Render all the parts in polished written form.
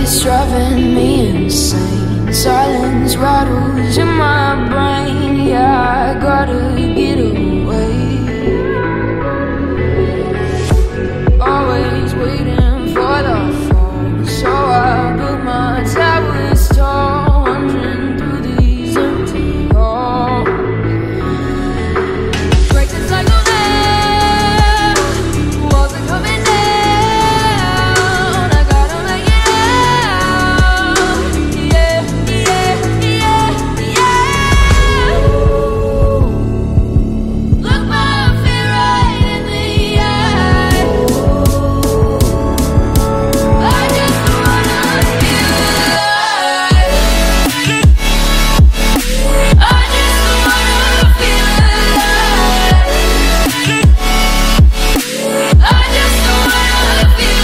it's driving me insane. Silence rattles in my brain. Yeah, I gotta get away. Always waiting for the phone, so I built my towers tall, wandering through these empty halls. Break the cycle now, walls are coming down. I gotta make it out. Yeah, yeah, yeah, yeah. Look my fear right in the eye. I just wanna feel alive. I just wanna feel alive. I just wanna feel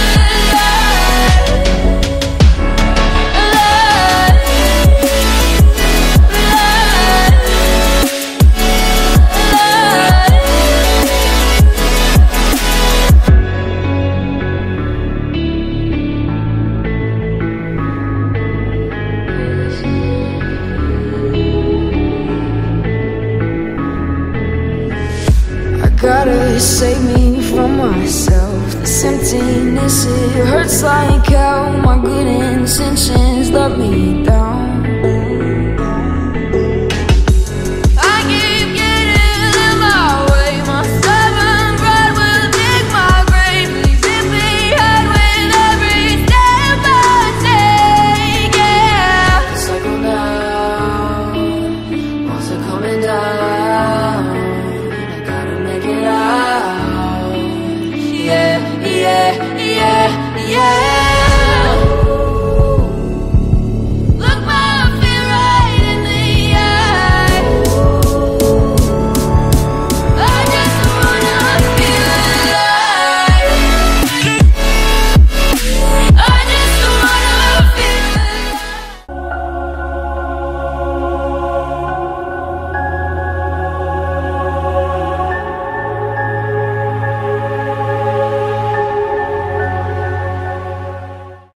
I gotta save me from myself. This emptiness, it hurts like hell. My good intentions let me down.